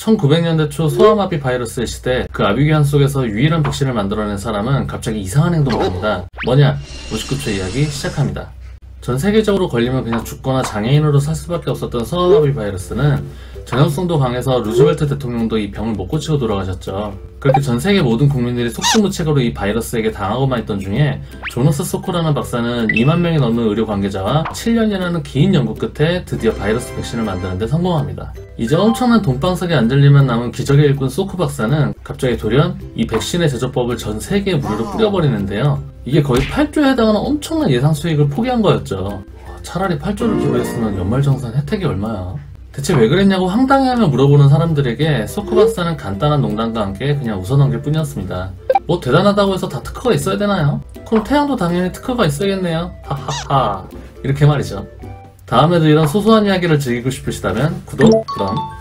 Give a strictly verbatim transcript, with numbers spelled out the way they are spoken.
천구백 년대 초 소아마비 바이러스의 시대, 그 아비규환 속에서 유일한 백신을 만들어낸 사람은 갑자기 이상한 행동을 합니다. 뭐냐? 오십구 초 이야기 시작합니다. 전 세계적으로 걸리면 그냥 죽거나 장애인으로 살 수밖에 없었던 소아마비 바이러스는 전염성도 강해서 루즈벨트 대통령도 이 병을 못 고치고 돌아가셨죠. 그렇게 전 세계 모든 국민들이 속수무책으로 이 바이러스에게 당하고만 있던 중에 조너스 소코라는 박사는 이만 명이 넘는 의료 관계자와 칠 년이라는 긴 연구 끝에 드디어 바이러스 백신을 만드는 데 성공합니다. 이제 엄청난 돈방석에 앉을 일만 남은 기적의 일꾼 소코 박사는 갑자기 돌연 이 백신의 제조법을 전 세계에 무료로 뿌려버리는데요. 이게 거의 팔 조에 해당하는 엄청난 예상 수익을 포기한 거였죠. 차라리 팔 조를 기부했으면 연말정산 혜택이 얼마야? 대체 왜 그랬냐고 황당해하며 물어보는 사람들에게 소코 박사는 간단한 농담과 함께 그냥 웃어넘길 뿐이었습니다. 뭐 대단하다고 해서 다 특허가 있어야 되나요? 그럼 태양도 당연히 특허가 있어야겠네요. 하하하. 이렇게 말이죠. 다음에도 이런 소소한 이야기를 즐기고 싶으시다면 구독, 그럼